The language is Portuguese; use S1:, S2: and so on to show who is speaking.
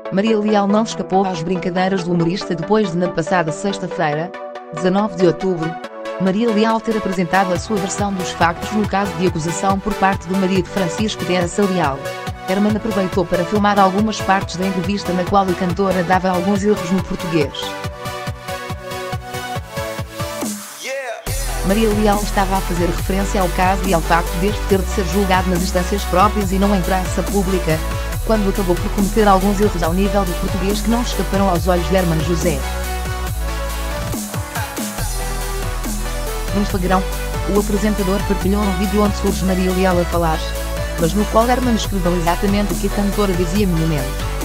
S1: Maria Leal não escapou às brincadeiras do humorista depois de, na passada sexta-feira, 19 de outubro, Maria Leal ter apresentado a sua versão dos factos no caso de acusação por parte do marido Francisco de Essa Leal. Herman aproveitou para filmar algumas partes da entrevista na qual a cantora dava alguns erros no português. Maria Leal estava a fazer referência ao caso e ao facto deste ter de ser julgado nas instâncias próprias e não em praça pública, quando acabou por cometer alguns erros ao nível do português que não escaparam aos olhos de Herman José. No Instagram, o apresentador partilhou um vídeo onde surge Maria Leal a falar, mas no qual Herman escreveu exatamente o que a cantora dizia no momento.